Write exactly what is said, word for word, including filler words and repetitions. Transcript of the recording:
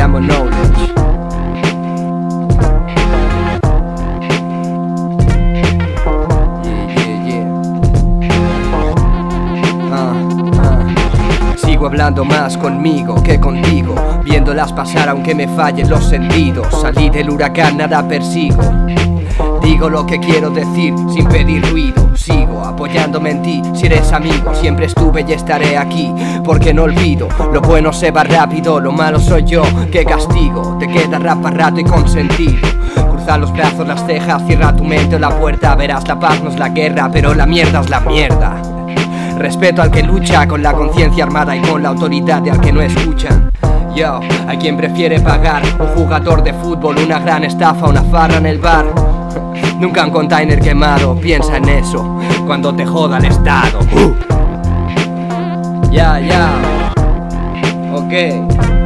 Common Knowledge. Yeah, yeah, yeah. Ah, ah. Sigo hablando más conmigo que contigo, viéndolas pasar aunque me fallen los sentidos. Salí del huracán, nada persigo. Digo lo que quiero decir sin pedir ruido. Sigo apoyándome en ti, si eres amigo. Siempre estuve y estaré aquí, porque no olvido. Lo bueno se va rápido, lo malo soy yo que castigo. Te queda rapa rato y consentido. Cruza los brazos, las cejas, cierra tu mente o la puerta. Verás, la paz no es la guerra, pero la mierda es la mierda. Respeto al que lucha con la conciencia armada y con la autoridad de al que no escuchan. Yo, hay quien prefiere pagar un jugador de fútbol, una gran estafa, una farra en el bar. Nunca un container quemado, piensa en eso cuando te joda el estado. uh. Ya, ya. Ok.